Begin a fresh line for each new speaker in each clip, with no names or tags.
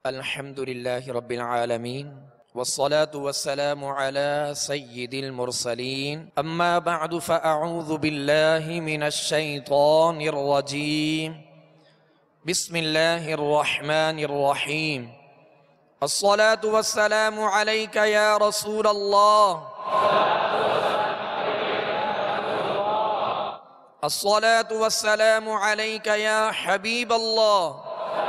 الحمد لله رب العالمين والصلاة والسلام على سيد المرسلين أما بعد فأعوذ بالله من الشيطان الرجيم بسم الله الرحمن الرحيم الصلاة والسلام عليك يا رسول الله الصلاة والسلام عليك يا حبيب الله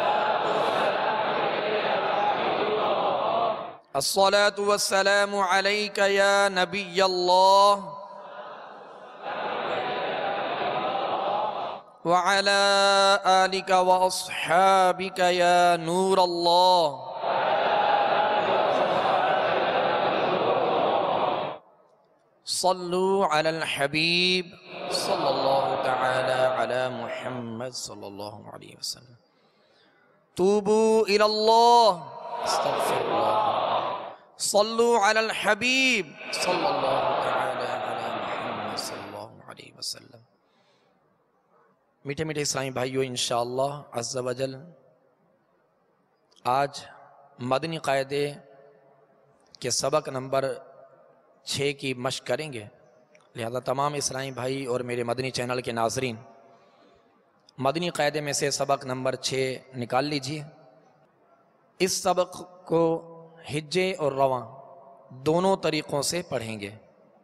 الصلاة والسلام عليك يا نبي الله وعلى آلك وأصحابك يا نور الله صلوا على الحبيب صلى الله تعالى على محمد صلى الله عليه وسلم توبوا إلى الله استغفر الله صلوا على الحبيب صلى الله تعالى على محمد صلى الله عليه وسلم۔ میٹھے میٹھے اسلامی بھائیو، انشاءاللہ عز و جل آج مدنی قاعدے کے سبق نمبر 6 کی مشق کریں گے، لہذا تمام اسلامی بھائی اور میرے مدنی چینل کے ناظرین مدنی قاعدے میں سے سبق نمبر 6 نکال لیجئے۔ اس سبق کو ہجے اور رواں دونوں طریقوں سے پڑھیں گے۔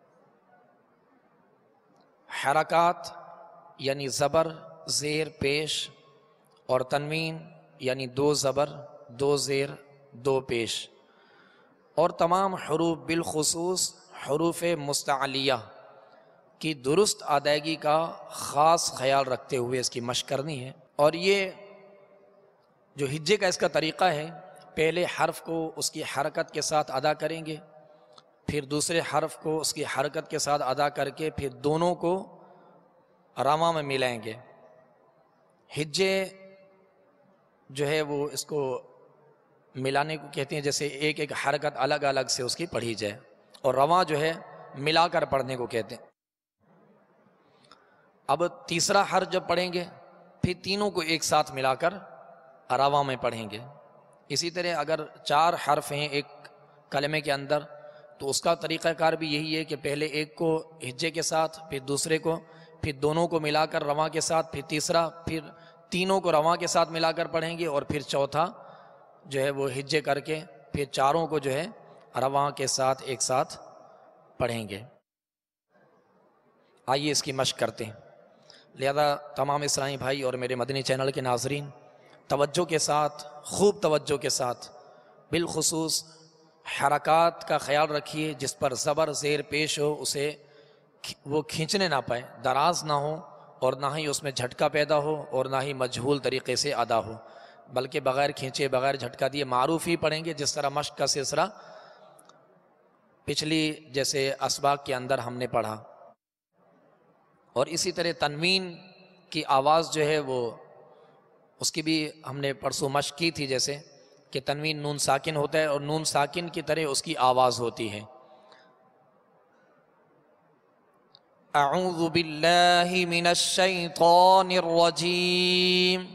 حرکات یعنی زبر، زیر، پیش، اور تنوین یعنی 2 زبر، 2 زیر، 2 پیش، اور تمام حروف بالخصوص حروف مستعلیہ کی درست ادائیگی کا خاص خیال رکھتے ہوئے اس کی مشق کرنی ہے۔ اور یہ جو ہجے کا اس کا طریقہ ہے، پہلے حرف کو اس کی حرکت کے ساتھ ادا کریں گے، پھر دوسرے حرف کو اس کی حرکت کے ساتھ ادا کر کے پھر دونوں کو رواں میں ملائیں گے۔ ہجے جو ہے وہ اس کو ملانے کو کہتے ہیں، جیسے ایک ایک حرکت الگ الگ سے اس کی پڑھی جائے، اور رواں جو ہے ملا کر پڑھنے کو کہتے ہیں۔ اب تیسرا حرف جب پڑھیں گے پھر تینوں کو ایک ساتھ ملا کر رواں میں پڑھیں گے۔ اسی طرح اگر 4 حرف ہیں ایک کلمے کے اندر تو اس کا طریقہ کار بھی یہی ہے کہ پہلے ایک کو ہجے کے ساتھ، پھر دوسرے کو، پھر دونوں کو ملا کر رواں کے ساتھ، پھر تیسرا، پھر تینوں کو رواں کے ساتھ ملا کر پڑھیں گے، اور پھر چوتھا جو ہے وہ ہجے کر کے پھر چاروں کو جو ہے رواں کے ساتھ ایک ساتھ پڑھیں گے۔ آئیے اس کی مشق کرتے ہیں۔ لہذا تمام اسلامی بھائی اور میرے مدنی چینل کے ناظرین توجہ کے ساتھ، خوب توجہ کے ساتھ، بالخصوص حرکات کا خیال رکھیے، جس پر زبر زیر پیش ہو اسے وہ کھینچنے نہ پائے، دراز نہ ہو، اور نہ ہی اس میں جھٹکا پیدا ہو، اور نہ ہی مجہول طریقے سے ادا ہو، بلکہ بغیر کھینچے بغیر جھٹکا دیے معروف ہی پڑھیں گے، جس طرح مشق کا سلسلہ پچھلی جیسے اسباق کے اندر ہم نے پڑھا۔ اور اسی طرح تنوین کی آواز جو ہے وہ اس کی بھی ہم نے پرسوں مشق کی تھی، جیسے کہ تنوین نون ساکن ہوتا ہے اور نون ساکن کی طرح اس کی آواز ہوتی ہے۔ اعوذ باللہ من الشیطان الرجیم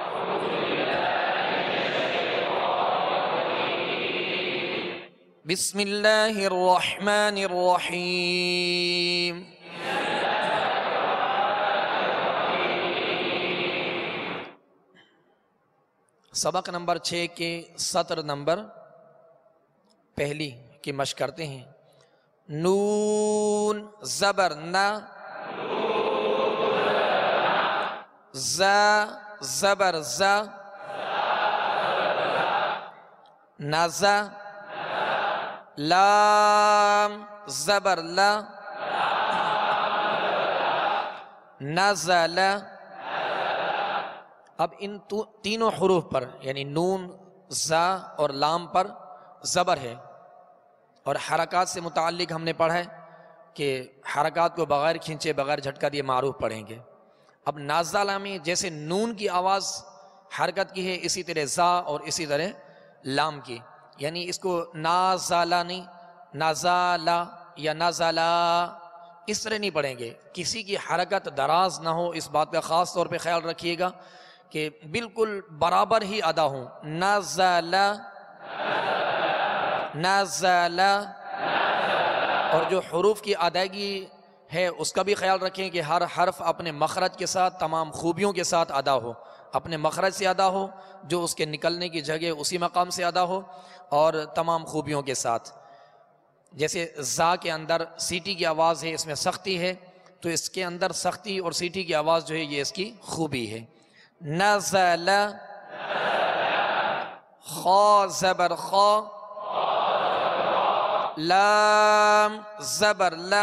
بسم اللہ الرحمن الرحیم۔ سبق نمبر 6 کے سطر نمبر پہلی کی مشق کرتے ہیں۔ نون زبر نا، زا زبر زا، نزا، لام زبر لا، نزل۔ اب ان تینوں حروف پر یعنی نون، زا اور لام پر زبر ہے، اور حرکات سے متعلق ہم نے پڑھا ہے کہ حرکات کو بغیر کھینچے بغیر جھٹکا دیے معروف پڑھیں گے۔ اب نازلہ میں جیسے نون کی آواز حرکت کی ہے، اسی طرح زا اور اسی طرح لام کی، یعنی اس کو نازلہ نہیں، نازلہ یا نازلہ اس طرح نہیں پڑھیں گے، کسی کی حرکت دراز نہ ہو، اس بات کا خاص طور پہ خیال رکھیے گا کہ بالکل برابر ہی ادا ہوں. نزل نزل. اور جو حروف کی ادائیگی ہے اس کا بھی خیال رکھیں کہ ہر حرف اپنے مخرج کے ساتھ تمام خوبیوں کے ساتھ ادا ہو، اپنے مخرج سے ادا ہو، جو اس کے نکلنے کی جگہ اسی مقام سے ادا ہو، اور تمام خوبیوں کے ساتھ. جیسے زا کے اندر سیٹی کی آواز ہے، اس میں سختی ہے، تو اس کے اندر سختی اور سیٹی کی آواز جو ہے یہ اس کی خوبی ہے. نزل. خا زبر خا. لام زبر لا.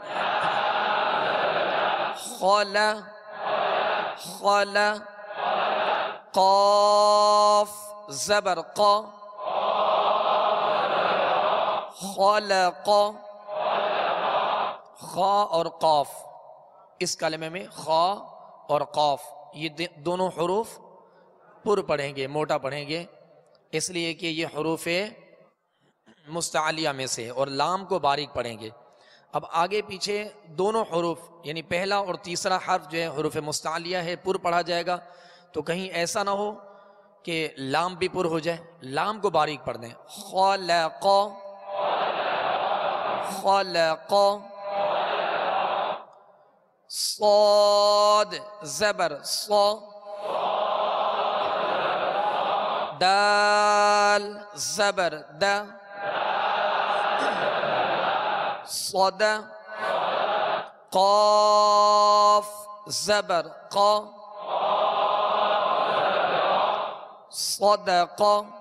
خل خل. قاف زبر قا. خلق. خا اور قاف، اس کلمے میں خا اور قاف یہ دونوں حروف پر پڑھیں گے، موٹا پڑھیں گے، اس لیے کہ یہ حروف مستعلیہ میں سے، اور لام کو باریک پڑھیں گے. اب آگے پیچھے دونوں حروف یعنی پہلا اور تیسرا حرف جو ہے حروف مستعلیہ ہے، پر پڑھا جائے گا، تو کہیں ایسا نہ ہو کہ لام بھی پر ہو جائے، لام کو باریک پڑھ دیں. خلق خلق. صاد زبر صا. دال زبر دا. صد. قاف زبر قا. صدق.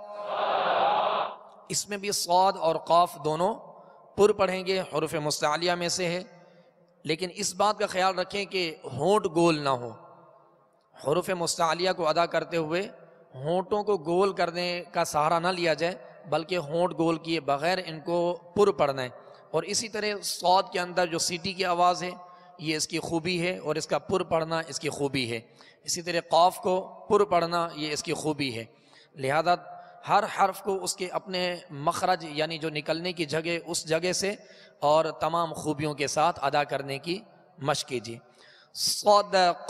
اس میں بھی صاد اور قاف دونوں پر پڑھیں گے، حروف مستعلیہ میں سے ہے، لیکن اس بات کا خیال رکھیں کہ ہونٹ گول نہ ہو. حروف مستعلیہ کو ادا کرتے ہوئے ہونٹوں کو گول کرنے کا سہارا نہ لیا جائے، بلکہ ہونٹ گول کیے بغیر ان کو پر پڑھنا ہے. اور اسی طرح صاد کے اندر جو سیٹی کی آواز ہے یہ اس کی خوبی ہے، اور اس کا پر پڑھنا اس کی خوبی ہے. اسی طرح قاف کو پر پڑھنا یہ اس کی خوبی ہے. لہذا ہر حرف کو اس کے اپنے مخرج یعنی جو نکلنے کی جگہ اس جگہ سے اور تمام خوبیوں کے ساتھ ادا کرنے کی مشق کیجیے. صدق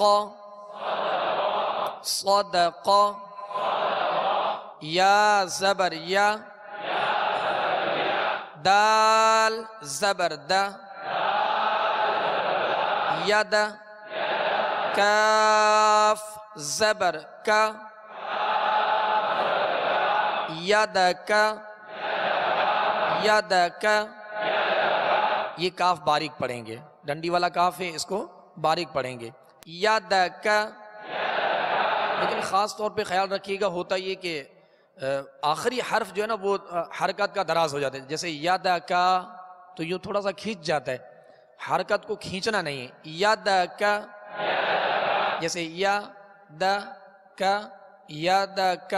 صدق. یا زبر یا. دال زبر دا. ید. کاف زبر کا. یدک یدک. یہ کاف باریک پڑھیں گے، ڈنڈی والا کاف ہے، اس کو باریک پڑھیں گے. یدک. لیکن خاص طور پہ خیال رکھیے گا، ہوتا یہ کہ آخری حرف جو ہے نا وہ حرکت کا دراز ہو جاتا ہے. جیسے یدک تو یوں تھوڑا سا کھینچ جاتا ہے، حرکت کو کھینچنا نہیں ہے. یدک. جیسے یا د کا یدک.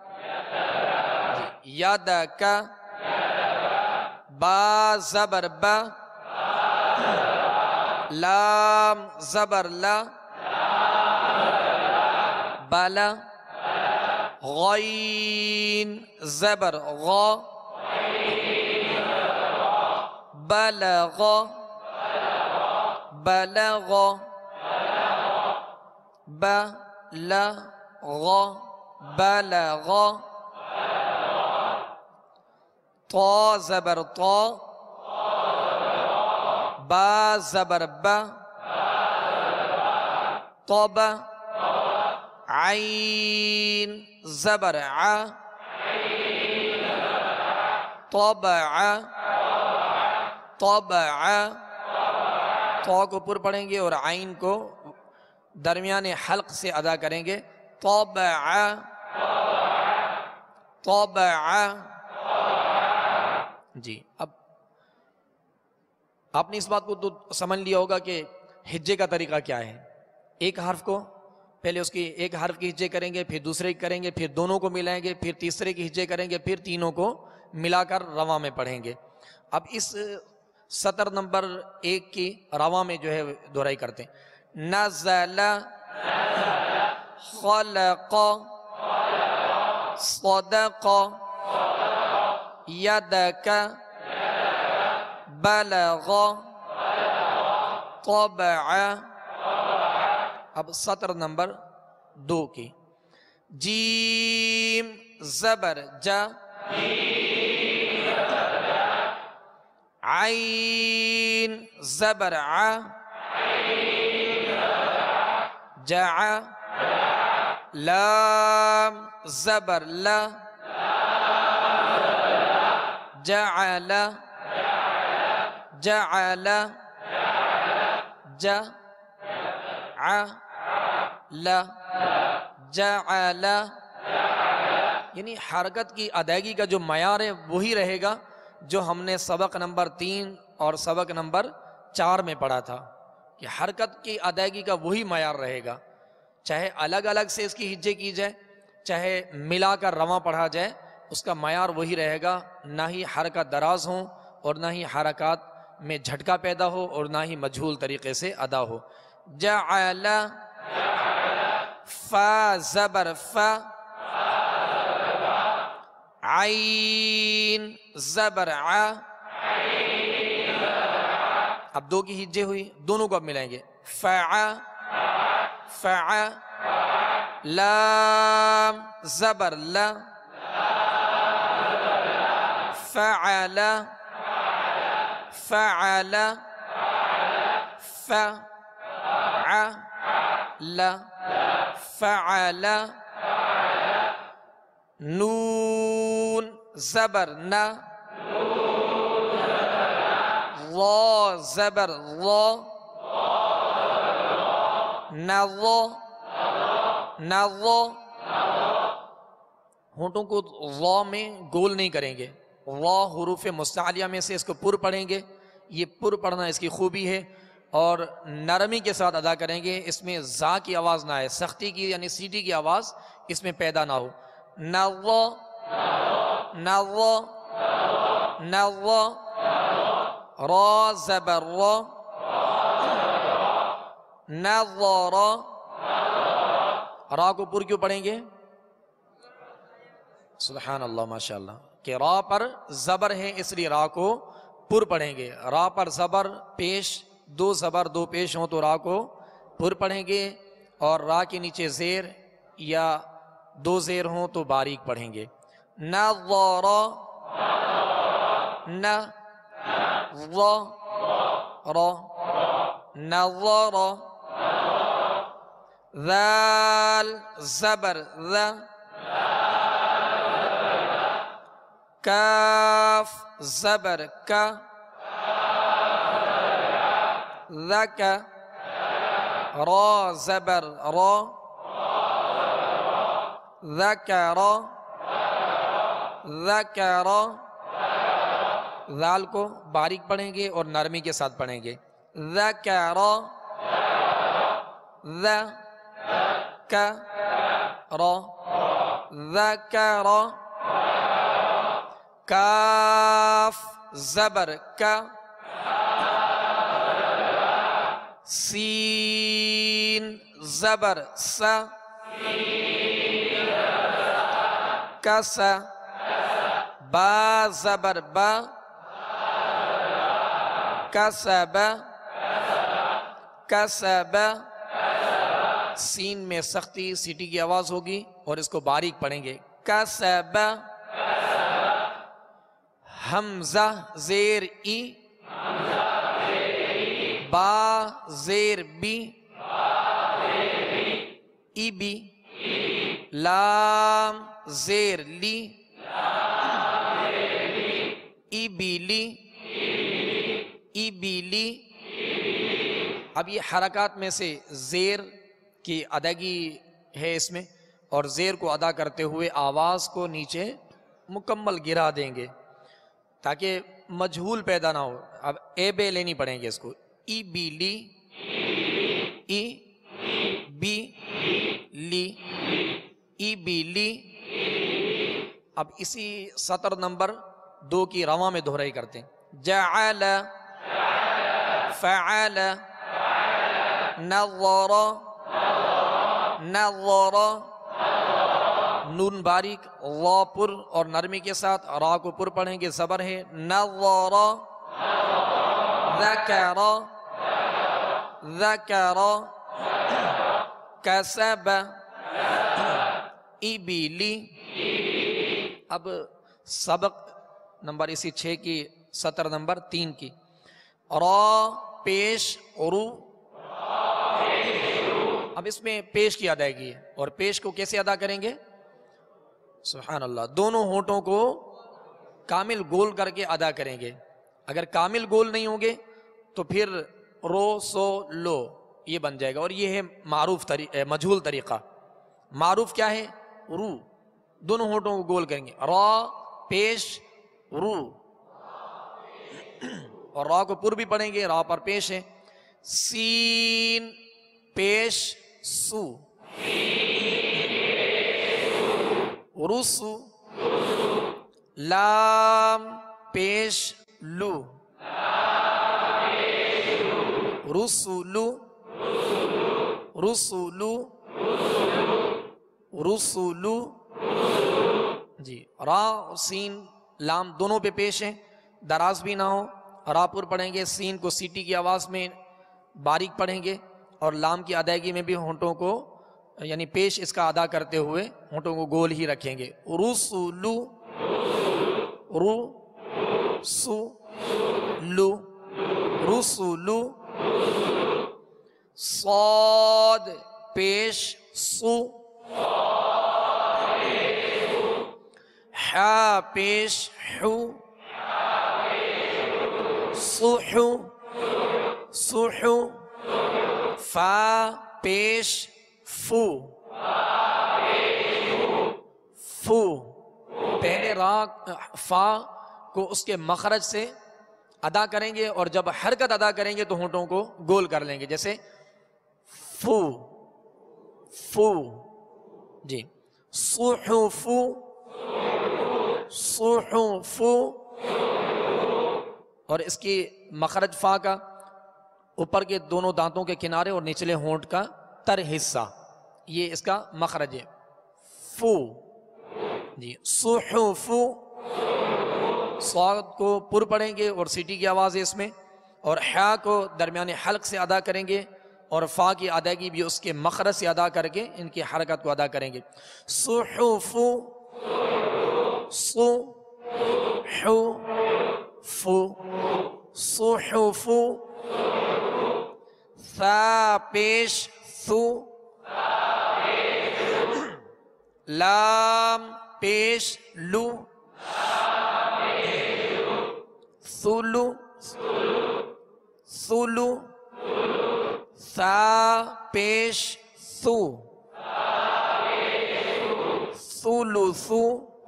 یدک. با زبر با. لام زبر لا. بلا. غین زبر غا. بلغ. بلغ. بلغ. بلغ. طا زبر طا. با زبر با. طب. عین زبر ع. طبع. طبع. طا کو پر پڑھیں گے اور عین کو درمیان حلق سے ادا کریں گے. طبع. طبع. جی اب آپ نے اس بات کو تو سمجھ لیا ہوگا کہ ہجے کا طریقہ کیا ہے. ایک حرف کو پہلے اس کی ایک حرف کی ہجے کریں گے، پھر دوسرے کی کریں گے، پھر دونوں کو ملائیں گے، پھر تیسرے کی ہجے کریں گے، پھر تینوں کو ملا کر رواں میں پڑھیں گے. اب اس سطر نمبر 1 کی رواں میں جو ہے دہرائی کرتے ہیں. نزل. خلق. صدق. یدک. بلغ. طبع. اب سطر نمبر 2 کی جیم زبر جا، عین زبر ع، جع، لام زبر لا، جعل، جعل، جعل، جعل، یعنی حرکت کی ادائیگی کا جو معیار ہے وہی رہے گا جو ہم نے سبق نمبر 3 اور سبق نمبر 4 میں پڑھا تھا، کہ حرکت کی ادائیگی کا وہی معیار رہے گا، چاہے الگ الگ سے اس کی ہجے کی جائے، چاہے ملا کر رواں پڑھا جائے، اس کا معیار وہی رہے گا، نہ ہی حرکت دراز ہوں اور نہ ہی حرکات میں جھٹکا پیدا ہو اور نہ ہی مجہول طریقے سے ادا ہو۔ جعل، فا زبر فا، عین زبر ع، اب دو کی ہجے ہوئی، دونوں کو اب ملائیں گے، فع، فع، لام زبر لا، فعل، فعل، فعل، فعل، نون زبر نا، را زبر را، نرا، نرا، ہونٹوں کو را میں گول نہیں کریں گے، را حروف مستعلیہ میں سے اس کو پر پڑھیں گے، یہ پر پڑھنا اس کی خوبی ہے، اور نرمی کے ساتھ ادا کریں گے، اس میں زا کی آواز نہ آئے، سختی کی یعنی سیٹی کی آواز اس میں پیدا نہ ہو۔ نرا، نرا، نرا، را زبر را، نظر، را کو پر کیوں پڑھیں گے؟ سبحان اللہ، ماشاء اللہ، کہ را پر زبر ہے اس لیے را کو پر پڑھیں گے، را پر زبر پیش، دو زبر دو پیش ہوں تو را کو پر پڑھیں گے، اور را کے نیچے زیر یا دو زیر ہوں تو باریک پڑھیں گے۔ نظر، ن، را، را، نظر، ذال زبر ذا، کاف زبر کا، ذک، را زبر را، ذکر، ذکر، ذال کو باریک پڑھیں گے اور نرمی کے ساتھ پڑھیں گے، ذکر، ذکر، ذکر، کاف زبر کا، سین زبر سا، کس، با زبر با، کسب، کسب، سین میں سختی سیٹی کی آواز ہوگی اور اس کو باریک پڑھیں گے، کسب، حمزہ زیر ای، با زیر بی، ای بی، لام زیر لی، ای بی لی، ای بی لی۔ اب یہ حرکات میں سے زیر کی ادائیگی ہے اس میں، اور زیر کو ادا کرتے ہوئے آواز کو نیچے مکمل گرا دیں گے تاکہ مجہول پیدا نہ ہو۔ اب اے بے لینی پڑیں گے اس کو، ای بی لی، ای بی لی، ای بی لی۔ اب اسی سطر نمبر 2 کی رواں میں دہرائی کرتے ہیں، جعل، فعل، نظر، نظر، نون باریک، را پر اور نرمی کے ساتھ، را کو پر پڑھیں گے، زبر ہے، نظر، ذکر، ذکر، کسب، ابلی. اب سبق نمبر اسی 6 کی سطر نمبر 3 کی. را پیش رو. اب اس میں پیش کی ادائیگی ہے، اور پیش کو کیسے ادا کریں گے؟ سبحان اللہ، دونوں ہونٹوں کو کامل گول کر کے ادا کریں گے. اگر کامل گول نہیں ہوں گے تو پھر رو سو لو یہ بن جائے گا، اور یہ ہے معروف مجہول طریقہ. معروف کیا ہے؟ رو، دونوں ہونٹوں کو گول کریں گے. را پیش رو، اور را کو پر بھی پڑھیں گے، را پر پیش ہے. سین پیش سو، رسو. لام پیش لو، رسولو، رسولو، رسولو. جی، را اور سین لام دونوں پہ پیش ہیں، دراز بھی نہ ہو. را پر پڑھیں گے، سین کو سیٹی کی آواز میں باریک پڑھیں گے، اور لام کی ادائیگی میں بھی ہونٹوں کو یعنی پیش اس کا ادا کرتے ہوئے ہونٹوں کو گول ہی رکھیں گے. رسولو، رو سو لو، رسولو. صاد پیش سو، حا پیش حو، صحو، صحو. فا پیش فو، فو. پہلے را فا کو اس کے مخرج سے ادا کریں گے، اور جب حرکت ادا کریں گے تو ہونٹوں کو گول کر لیں گے، جیسے فو، فو. جی، صحفو، صحفو. اور اس کی مخرج فا کا اوپر کے دونوں دانتوں کے کنارے اور نچلے ہونٹ کا تر حصہ، یہ اس کا مخرج ہے. فو. جی، صحفو. صاد کو پر پڑھیں گے اور سیٹی کی آواز ہے اس میں، اور حا کو درمیان حلق سے ادا کریں گے، اور فا کی ادائیگی بھی اس کے مخرج سے ادا کر کے ان کی حرکت کو ادا کریں گے. صحفو، صو حو فو، صحفو. ثا پیش ثو، لام پیش لو، ثلو، ثلو. ثا پیش ثو، ثلثو،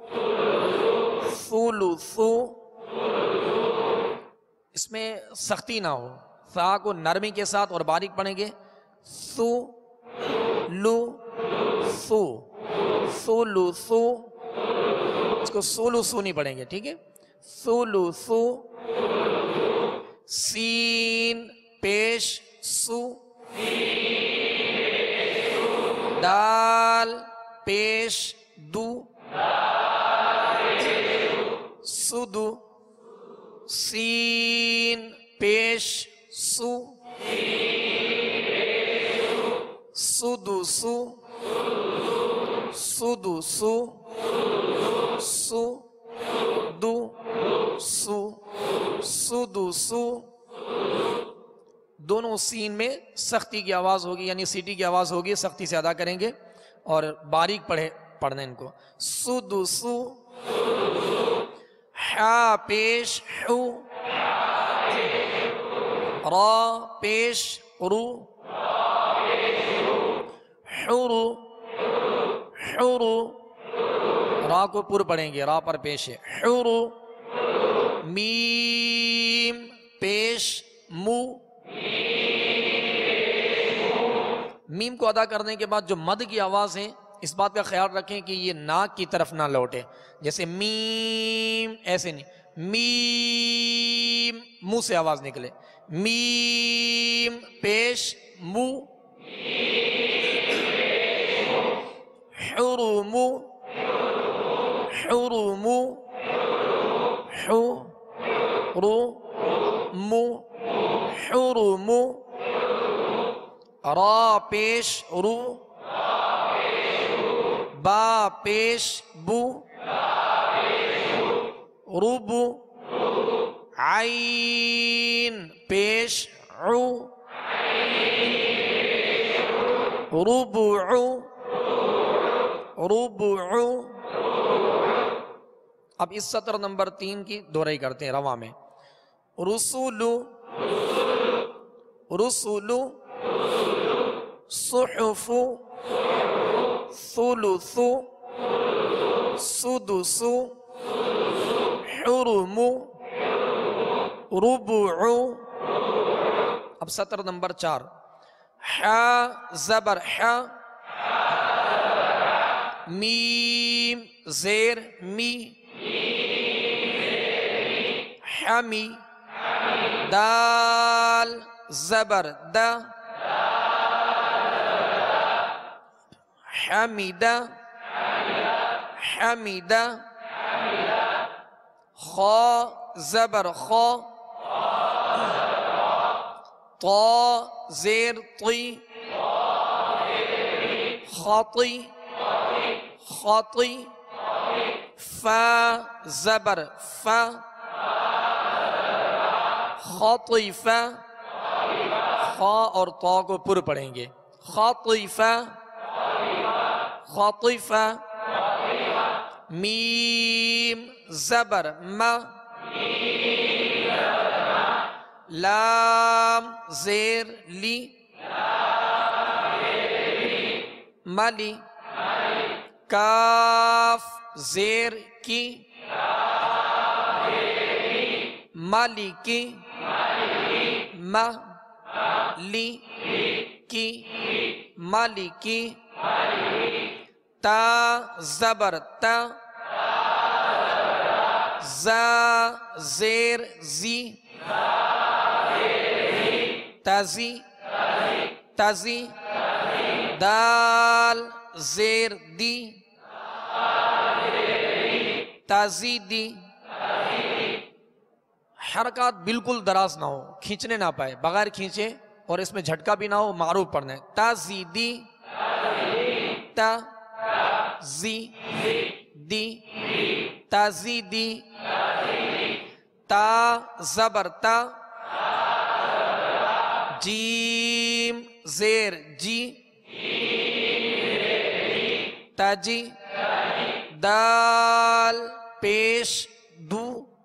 ثلثو. اس میں سختی نہ ہو، ثا کو نرمی کے ساتھ اور باریک پڑھیں گے. ثو لو ثو، ثلثو. اس کو ثلثو نہیں پڑھیں گے، ٹھیک ہے؟ ثلثو. سین پیش سو، دال پیش دو، سدو. سین پیش سو، سدسو، سدسو. سو دو سو، سدسو. دونوں سین میں سختی کی آواز ہوگی، یعنی سیٹی کی آواز ہوگی، سختی سے ادا کریں گے اور باریک پڑھنا ان کو. سدسو. حا پیش حو، را پیش رو، حرو، حرو. را کو پر پڑھیں گے، را پر پیش ہے. حرو. میم پیش مو. میم کو ادا کرنے کے بعد جو مد کی آواز ہے اس بات کا خیال رکھیں کہ یہ ناک کی طرف نہ لوٹے، جیسے میم ایسے نہیں، میم منہ سے آواز نکلے. میم پیش مو، حرم، حرم، حرم، حرم. را پیش رو، با پیش بو ربو عین پیش عو ربع ربع. اب اس سطر نمبر 3 کی دہرائی کرتے ہیں رواں میں. رسول رسول صحف ثلث سدس حرم ربع. اب سطر نمبر 4. ح زبر ح میم زیر می حمی دال زبر د حمد حمد خا زبر خا طا زیر طی خاطی خاطی فا زبر فا خاطفہ خا اور طا کو پر پڑھیں گے. خاطفہ خاطفہ میم زبر ما لام زیر لی ملی کاف زیر کی مالکی مالی کی مالکی تا زبر تا زا زیر زی تازی تازی دال زیر دی تازیدی. حرکات بالکل دراز نہ ہو، کھینچنے نہ پائے، بغیر کھینچے اور اس میں جھٹکا بھی نہ ہو، معروف پڑھنا ہے. تازیدی تا زی دی تازیدی تا زبر تا جیم زیر جی تاجی دال پیش دو.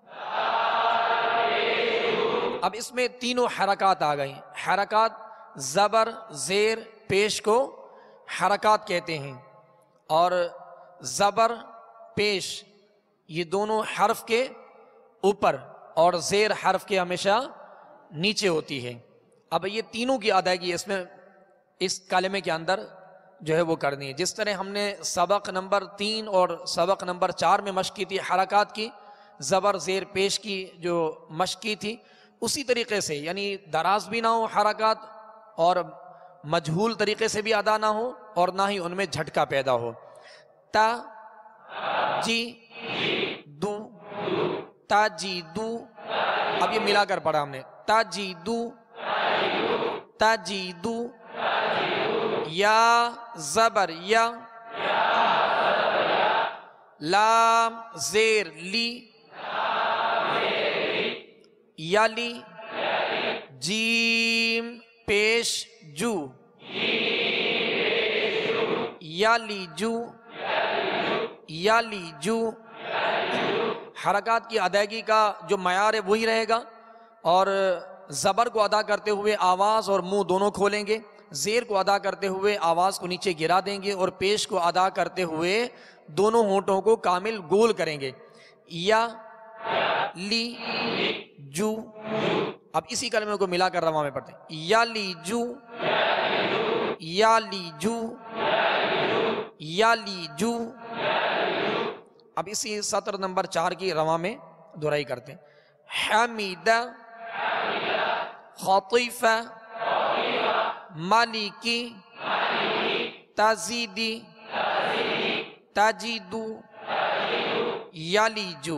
اب اس میں تینوں حرکات آ گئی. حرکات زبر زیر پیش کو حرکات کہتے ہیں، اور زبر پیش یہ دونوں حرف کے اوپر اور زیر حرف کے ہمیشہ نیچے ہوتی ہے. اب یہ تینوں کی ادائیگی اس میں اس کلمے کے اندر جو ہے وہ کرنی ہے. جس طرح ہم نے سبق نمبر 3 اور سبق نمبر 4 میں مشق کی تھی حرکات کی، زبر زیر پیش کی جو مشق کی تھی، اسی طریقے سے یعنی دراز بھی نہ ہو حرکات اور مجہول طریقے سے بھی ادا نہ ہو اور نہ ہی ان میں جھٹکا پیدا ہو. تا جی دو تا جی دو. اب یہ ملا کر پڑھا ہم نے. تا جی دو تا جی دو. یا زبر یا لام زیر لی یالی جیم پیش جو یالی جو یالی جو. حرکات کی ادائیگی کا جو معیار ہے وہی رہے گا، اور زبر کو ادا کرتے ہوئے آواز اور منہ دونوں کھولیں گے، زیر کو ادا کرتے ہوئے آواز کو نیچے گرا دیں گے، اور پیش کو ادا کرتے ہوئے دونوں ہونٹوں کو کامل گول کریں گے. یا لی جو. اب اسی کلمے کو ملا کر رواں میں پڑھتے ہیں. یا لی جو یا لی جو یا لی جو. اب اسی سطر نمبر 4 کی رواں میں دہرائی کرتے ہیں. حمیدہ خاطفہ مالکی تازیدی تاجیدو یالیجو.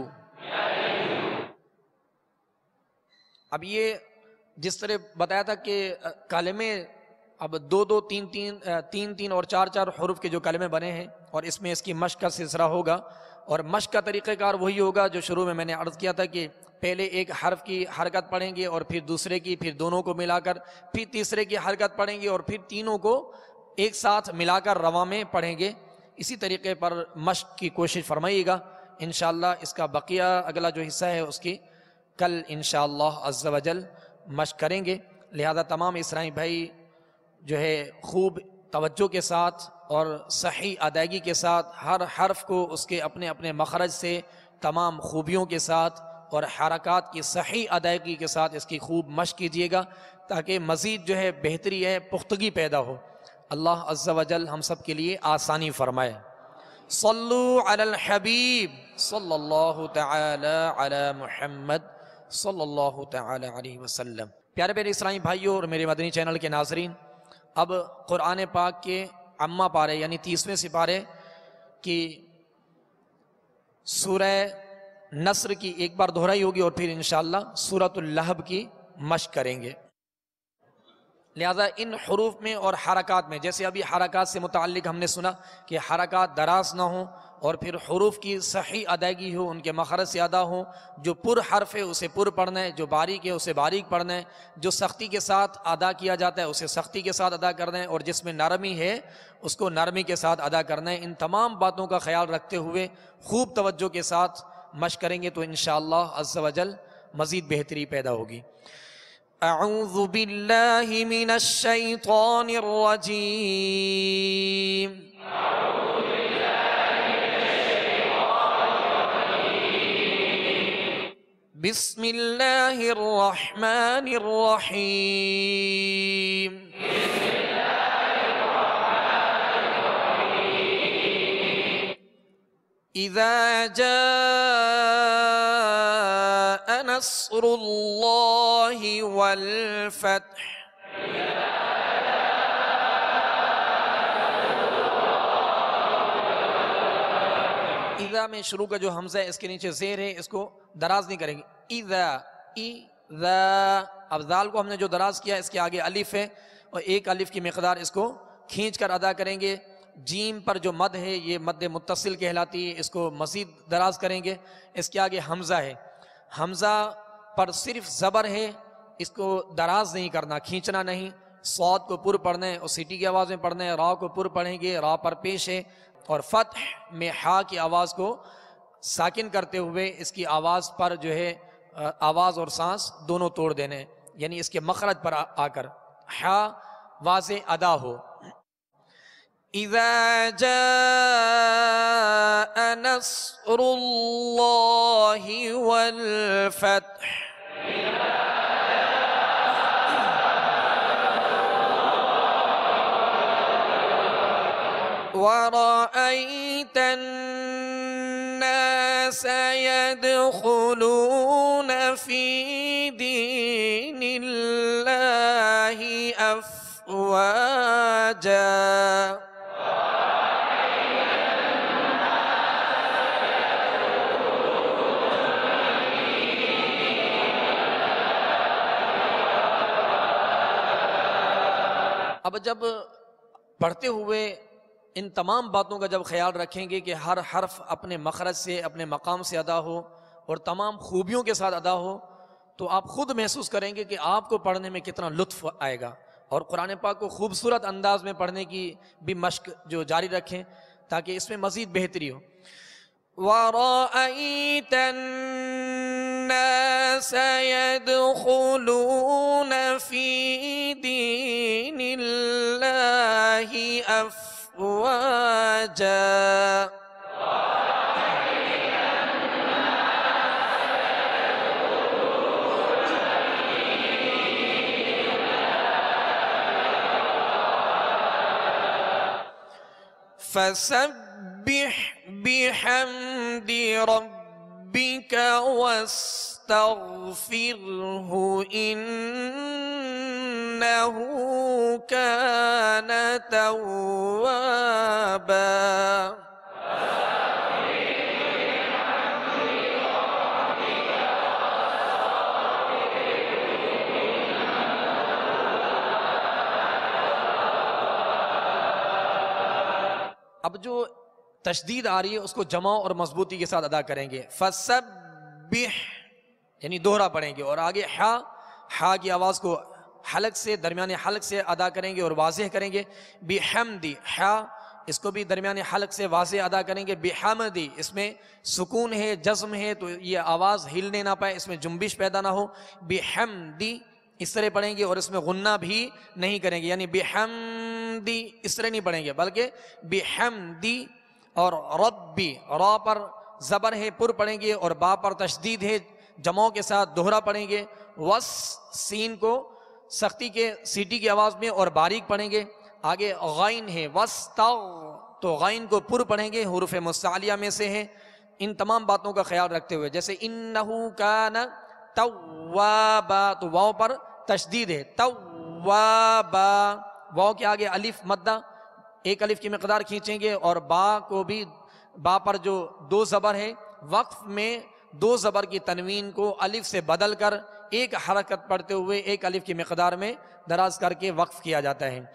اب یہ جس طرح بتایا تھا کہ کلمے اب 2 2 3 3 3 3 اور 4 4 حروف کے جو کلمے بنے ہیں اور اس میں اس کی مشق کا سلسلہ ہوگا، اور مشق کا طریقہ کار وہی ہوگا جو شروع میں نے عرض کیا تھا کہ پہلے ایک حرف کی حرکت پڑھیں گے اور پھر دوسرے کی، پھر دونوں کو ملا کر، پھر تیسرے کی حرکت پڑھیں گے اور پھر تینوں کو ایک ساتھ ملا کر رواں میں پڑھیں گے۔ اسی طریقے پر مشق کی کوشش فرمائیے گا۔ انشاءاللہ اس کا بقیہ اگلا جو حصہ ہے اس کی کل انشاءاللہ عز و جل مشق کریں گے۔ لہذا تمام اسلامی بھائی جو ہے خوب توجہ کے ساتھ اور صحیح ادائیگی کے ساتھ ہر حرف کو اس کے اپنے اپنے مخرج سے تمام خوبیوں کے ساتھ اور حرکات کی صحیح ادائیگی کے ساتھ اس کی خوب مشق کیجیے گا، تاکہ مزید جو ہے بہتری ہے، پختگی پیدا ہو۔ اللہ عز و جل ہم سب کے لیے آسانی فرمائے۔ صلو علی الحبیب صلی اللہ تعالی علی محمد صلی اللہ تعالی علیہ وسلم۔ پیارے پیارے اسلامی بھائیوں اور میرے مدنی چینل کے ناظرین، اب قرآن پاک کے عامہ پارے یعنی 30ویں سپارے کی سورہ نصر کی ایک بار دہرائی ہوگی اور پھر انشاءاللہ سورۃ اللہب کی مشق کریں گے۔ لہذا ان حروف میں اور حرکات میں، جیسے ابھی حرکات سے متعلق ہم نے سنا کہ حرکات دراز نہ ہوں اور پھر حروف کی صحیح ادائیگی ہو، ان کے مخرج سے ادا ہوں، جو پر حرف ہے اسے پر پڑھنا ہے، جو باریک ہے اسے باریک پڑھنا ہے، جو سختی کے ساتھ ادا کیا جاتا ہے اسے سختی کے ساتھ ادا کرنا ہے، اور جس میں نرمی ہے اس کو نرمی کے ساتھ ادا کرنا ہے۔ ان تمام باتوں کا خیال رکھتے ہوئے خوب توجہ کے ساتھ مشق کریں گے تو انشاءاللہ عز و جل مزید بہتری پیدا ہوگی۔ اعوذ باللہ من الشیطان الرجیم، بسم اللہ الرحمن الرحیم۔ اذا جاء نصر اللہ والفتح، اذا میں شروع کا جو حمزہ ہے اس کے نیچے زیر ہے، اس کو دراز نہیں کریں گے۔ اذا اب ذال کو ہم نے جو دراز کیا اس کے آگے الف ہے اور ایک الف کی مقدار اس کو کھینچ کر ادا کریں گے۔ جیم پر جو مد ہے یہ مد متصل کہلاتی ہے، اس کو مزید دراز کریں گے۔ اس کے آگے حمزہ ہے، حمزہ پر صرف زبر ہے، اس کو دراز نہیں کرنا، کھینچنا نہیں۔ صاد کو پر پڑھنا ہے اور سیٹی کی آواز میں پڑھنا ہے، را کو پر پڑھیں گے، را پر پیش ہے، اور فتح میں ہا کی آواز کو ساکن کرتے ہوئے اس کی آواز پر جو ہے آواز اور سانس دونوں توڑ دینے، یعنی اس کے مخرج پر آ کر ہا واضح ادا ہو۔ اذا جاء نصر اللہ والفتح، ورأيت الناس يدخلون في دين الله أفواجا، اب جب پڑھتے ہوئے ان تمام باتوں کا جب خیال رکھیں گے کہ ہر حرف اپنے مخرج سے اپنے مقام سے ادا ہو اور تمام خوبیوں کے ساتھ ادا ہو، تو آپ خود محسوس کریں گے کہ آپ کو پڑھنے میں کتنا لطف آئے گا۔ اور قرآن پاک کو خوبصورت انداز میں پڑھنے کی بھی مشق جو جاری رکھیں تاکہ اس میں مزید بہتری ہو۔ وَرَأَيْتَ النَّاسَ يَدْخُلُونَ فِي دِينِ اللَّهِ أفواجا، فسبح بحمد ربك واستغفره إنه كان توابا۔ اب جو تشدید آ رہی ہے اس کو جمع اور مضبوطی کے ساتھ ادا کریں گے. فسبح یعنی دوہرا پڑھیں گے. اور آگے ہا کی آواز کو حلق سے درمیان حلق سے ادا کریں گے اور واضح کریں گے. بحمدی ہا اس کو بھی درمیان حلق سے واضح ادا کریں گے. بحمدی اس میں سکون ہے جزم ہے تو یہ آواز ہلنے نہ پائے, اس میں جنبش پیدا نہ ہو. بحمدی اس طرح پڑھیں گے اور اس میں غنہ بھی نہیں کریں گے, یعنی بحمدی اس طرح نہیں پڑھیں گے بلکہ بحمدی. اور ربی را پر زبر ہے پر پڑھیں گے اور با پر تشدید ہے جمعوں کے ساتھ دوہرا پڑھیں گے. وس سین کو سختی کے سیٹی کی آواز میں اور باریک پڑھیں گے. آگے غائن ہے وستغ تو غائن کو پر پڑھیں گے, حروف مستعلیہ میں سے ہے. ان تمام باتوں کا خیال رکھتے ہوئے جیسے انہو کان توابا تو واو پر تشدید ہے توابا, واو کے آگے الف مدہ ایک الف کی مقدار کھینچیں گے اور با کو بھی با پر جو دو زبر ہے وقف میں دو زبر کی تنوین کو الف سے بدل کر ایک حرکت پڑھتے ہوئے ایک الف کی مقدار میں دراز کر کے وقف کیا جاتا ہے.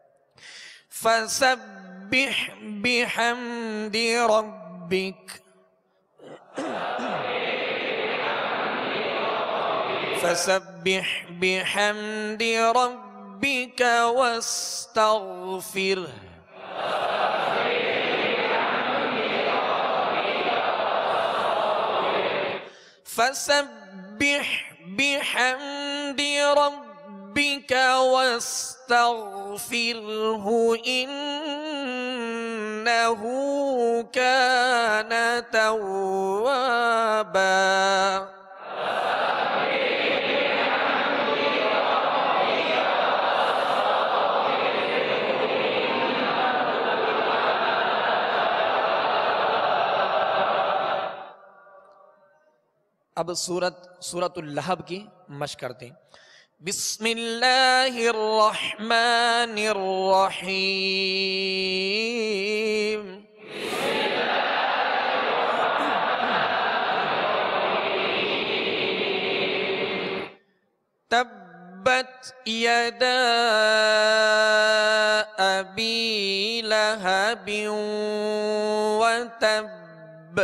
فسبح بحمد ربک فسبح بحمد ربک واستغفرہ. فسبح بحمد ربك واستغفره إنه كان توابا. اب سورۃ اللہب کی مشق کرتے ہیں. بسم اللہ الرحمن الرحیم. تبت یدا ابی لہب وتب.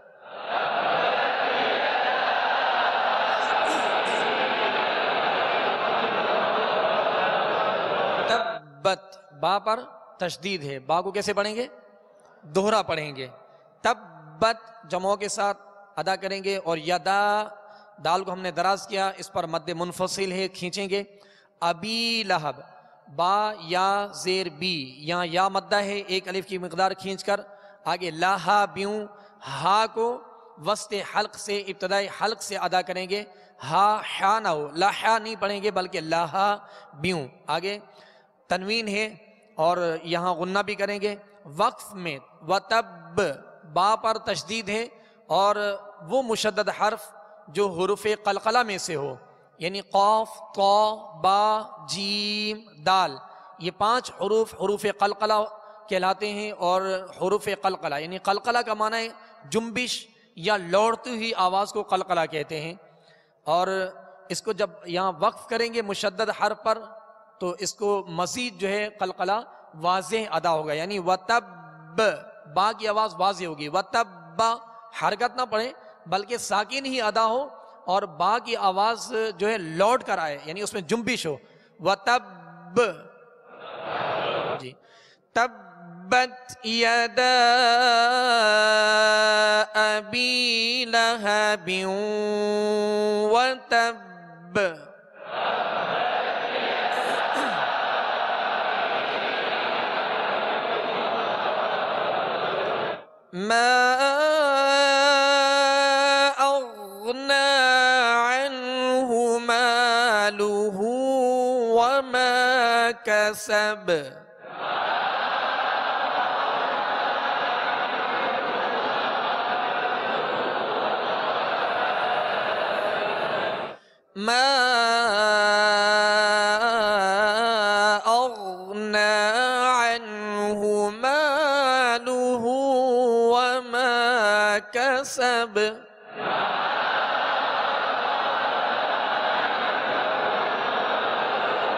با پر تشدید ہے, با کو کیسے پڑھیں گے؟ دوہرا پڑھیں گے. تبت جمعوں کے ساتھ ادا کریں گے. اور یدا دال کو ہم نے دراز کیا, اس پر مد منفصل ہے کھینچیں گے. ابی لہب با یا زیر بی یہاں یا مدہ ہے ایک الف کی مقدار کھینچ کر. آگے لاہا بیوں ہا کو وسط حلق سے ابتدائی حلق سے ادا کریں گے. ہا نہ ہو, لاہا نہیں پڑھیں گے بلکہ لاہا بیوں. آگے تنوین ہے اور یہاں غنہ بھی کریں گے. وقف میں وتب با پر تشدید ہے اور وہ مشدد حرف جو حروف قلقلہ میں سے ہو, یعنی قاف طا با جیم دال, یہ 5 حروف قلقلہ کہلاتے ہیں. اور حروف قلقلہ یعنی قلقلہ کا معنی ہے جنبش یا لوڑتی ہوئی آواز کو قلقلہ کہتے ہیں. اور اس کو جب یہاں وقف کریں گے مشدد حرف پر تو اس کو مزید جو ہے قلقلہ واضح ادا ہوگا, یعنی وتب با کی آواز واضح ہوگی. وتب حرکت نہ پڑے بلکہ ساکن ہی ادا ہو اور با کی آواز جو ہے لوٹ کر آئے, یعنی اس میں جنبش ہو. وتب جی تبت یدا ابی لہب وتب. ما أغنى عنه ماله وما كسب. ما أغنى عنه ماله وما كسب.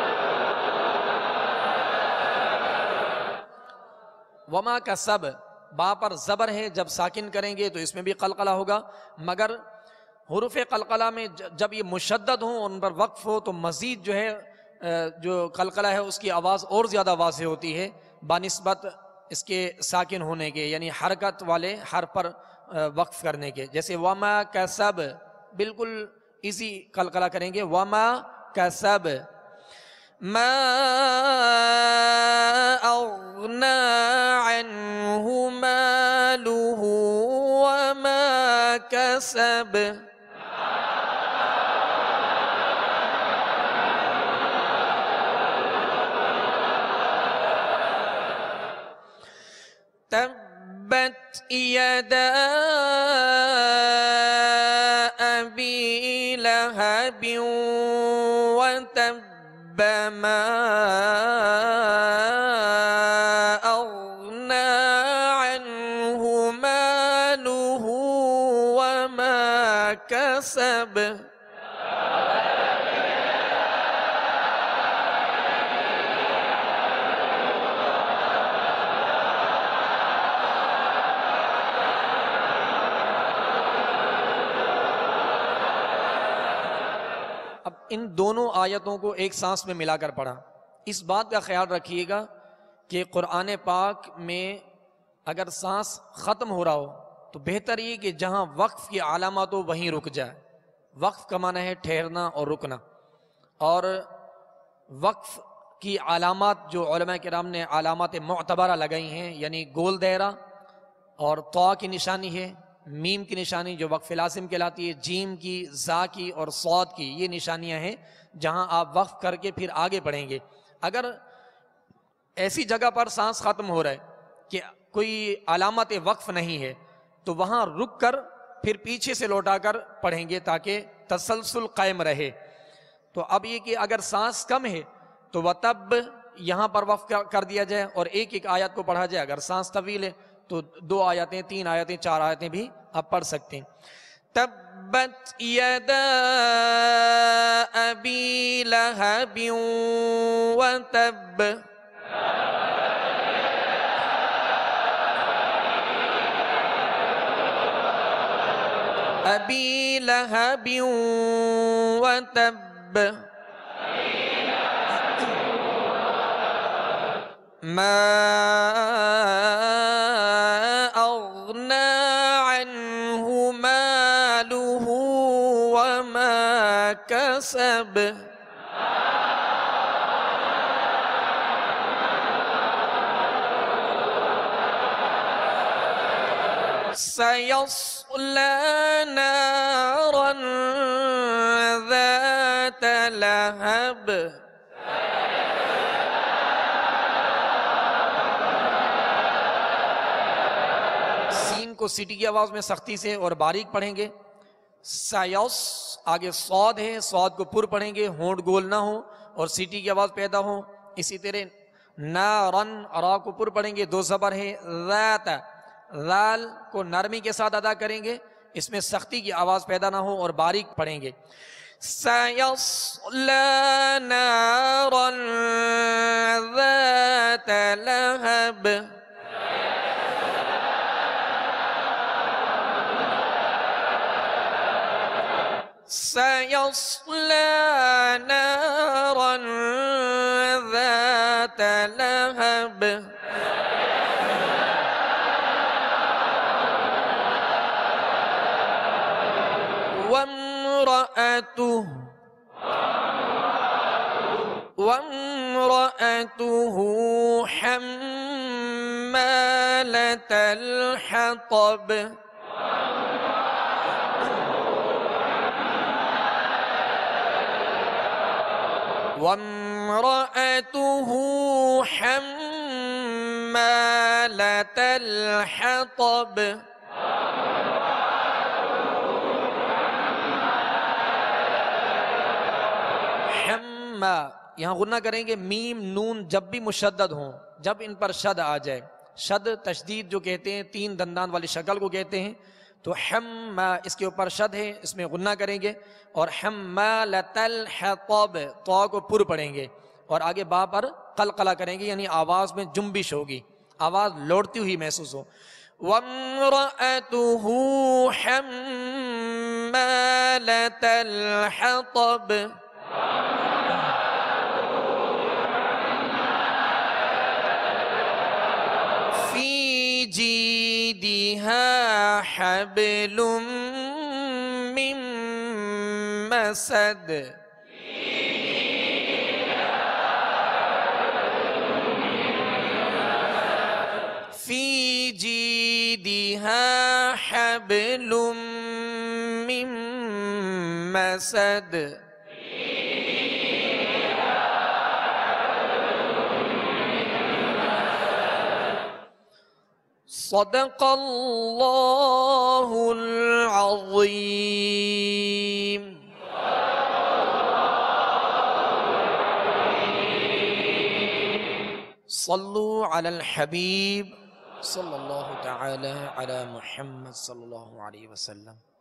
وما کسب با پر زبر ہے، جب ساکن کریں گے تو اس میں بھی قلقلہ ہوگا، مگر حروف قلقلہ میں جب یہ مشدد ہوں، ان پر وقف ہو، تو مزید جو ہے جو قلقلہ ہے اس کی آواز اور زیادہ واضح ہوتی ہے بنسبت اس کے ساکن ہونے کے، یعنی حرکت والے حرف پر وقف کرنے کے. جیسے وما کسب، بالکل اسی قلقلہ کریں گے، وما کسب. ما اغنى عنه ماله وما كسب. تبت يدا أبي لهب وتب ما أغنى عنه ماله وما كسب. اب ان دونوں آیتوں کو ایک سانس میں ملا کر پڑھا. اس بات کا خیال رکھیے گا کہ قرآن پاک میں اگر سانس ختم ہو رہا ہو تو بہتر یہ کہ جہاں وقف کی علامات ہو وہیں رک جائے. وقف کا معنی ہے ٹھہرنا اور رکنا، اور وقف کی علامات جو علماء کرام نے علامات معتبرہ لگائی ہیں، یعنی گول دائرہ اور طا کی نشانی ہے، میم کی نشانی جو وقف لازم کہلاتی ہے، جیم کی، زا کی اور صاد کی، یہ نشانیاں ہیں جہاں آپ وقف کر کے پھر آگے پڑھیں گے. اگر ایسی جگہ پر سانس ختم ہو رہا ہے کہ کوئی علامت وقف نہیں ہے تو وہاں رک کر پھر پیچھے سے لوٹا کر پڑھیں گے تاکہ تسلسل قائم رہے. تو اب یہ کہ اگر سانس کم ہے تو وَتَب یہاں پر وقف کر دیا جائے اور ایک ایک آیت کو پڑھا جائے. اگر سانس طویل ہے تو 2 آیتیں، 3 آیتیں، 4 آیتیں بھی آپ پڑھ سکتے ہیں. تبت یدا ابی لہب وتب. ابی لہب وتب. ما اغنى عنه ماله وما كسب. سيصلى نارا ذات لهب. سین کو سیٹی کی آواز میں سختی سے اور باریک پڑھیں گے. سایوس آگے صاد ہے، صاد کو پر پڑھیں گے، ہونٹ گول نہ ہو اور سیٹی کی آواز پیدا ہو. اسی طرح نارن، را کو پر پڑھیں گے، 2 زبر ہے. ذات، ذال کو نرمی کے ساتھ ادا کریں گے، اس میں سختی کی آواز پیدا نہ ہو اور باریک پڑھیں گے. سَيَصْلَى نَارًا ذَاتَ لَهَبٍ. سَيَصْلَى نَارًا ذَاتَ لَهَبٍ. وامرأته حمالة الحطب. وامرأته حمالة الحطب. یہاں غنہ کریں گے. میم نون جب بھی مشدد ہوں، جب ان پر شد آ جائے، شد تشدید جو کہتے ہیں 3 دندان والی شکل کو کہتے ہیں، تو حم اس کے اوپر شد ہے، اس میں غنہ کریں گے. اور حمالۃ الحطب، طا کو پر پڑھیں گے اور آگے با پر قلقلہ کریں گے، یعنی آواز میں جنبش ہوگی، آواز لوٹتی ہوئی محسوس ہو. وامرأته حمالة الحطب في جيدها حبل من مسد في جيدها حبل من مسد صدق الله العظيم. صلوا على الحبيب صلى الله تعالى على محمد صلى الله عليه وسلم.